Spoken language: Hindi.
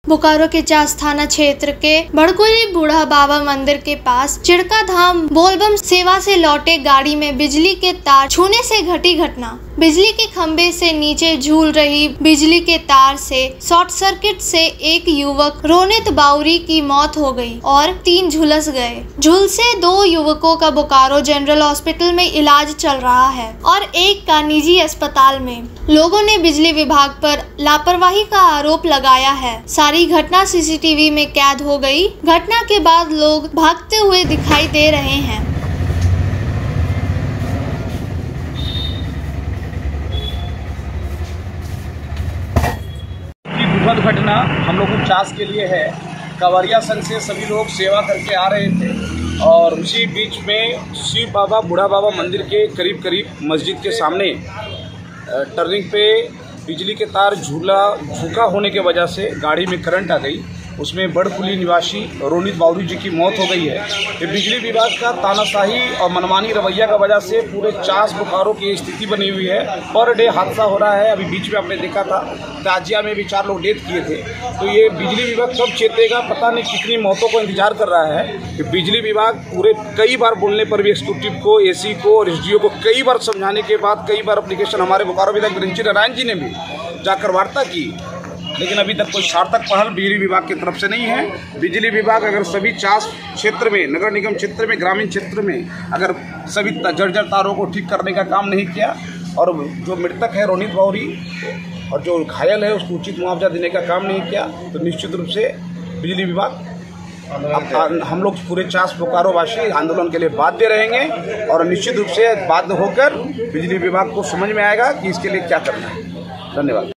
बोकारो के चास थाना क्षेत्र के बड़कुली बूढ़ा बाबा मंदिर के पास चिड़का धाम बोलबम सेवा से लौटे गाड़ी में बिजली के तार छूने से घटी घटना। बिजली के खंभे से नीचे झूल रही बिजली के तार से शॉर्ट सर्किट से एक युवक रोनित बाउरी की मौत हो गई और 3 झुलस गए। झुलसे 2 युवकों का बोकारो जनरल हॉस्पिटल में इलाज चल रहा है और एक का निजी अस्पताल में। लोगों ने बिजली विभाग पर लापरवाही का आरोप लगाया है। सारी घटना सीसीटीवी में कैद हो गई। घटना के बाद लोग भागते हुए दिखाई दे रहे हैं। दुखद घटना हम लोग चास के लिए है। कांवरिया संघ से सभी लोग सेवा करके आ रहे थे और उसी बीच में शिव बाबा बूढ़ा बाबा मंदिर के करीब मस्जिद के सामने टर्निंग पे बिजली के तार झुका होने के वजह से गाड़ी में करंट आ गई। उसमें बड़कुली निवासी रोनित बाउरी जी की मौत हो गई है। ये बिजली विभाग का तानाशाही और मनमानी रवैया का वजह से पूरे चास बोकारो की स्थिति बनी हुई है। पर डे हादसा हो रहा है। अभी बीच में आपने देखा था ताजिया में भी 4 लोग डेथ किए थे। तो ये बिजली विभाग कब चेतेगा, पता नहीं कितनी मौतों को इंतजार कर रहा है। कि बिजली विभाग पूरे कई बार बोलने पर भी एक्सिक्यूटिव को, एसी को और एसडीओ को कई बार समझाने के बाद कई बार एप्लीकेशन हमारे बोकारो विधायक विरंची नारायण जी ने भी जाकर वार्ता की, लेकिन अभी तक कोई सार्थक पहल बिजली विभाग की तरफ से नहीं है। बिजली विभाग अगर सभी चास क्षेत्र में, नगर निगम क्षेत्र में, ग्रामीण क्षेत्र में अगर सभी जर्जर तारों को ठीक करने का काम नहीं किया और जो मृतक है रोनित बाउरी और जो घायल है उसको उचित मुआवजा देने का काम नहीं किया, तो निश्चित रूप से बिजली विभाग हम लोग पूरे चास बोकारो वासी आंदोलन के लिए बाध्य रहेंगे और निश्चित रूप से बाध्य होकर बिजली विभाग को समझ में आएगा कि इसके लिए क्या करना है। धन्यवाद।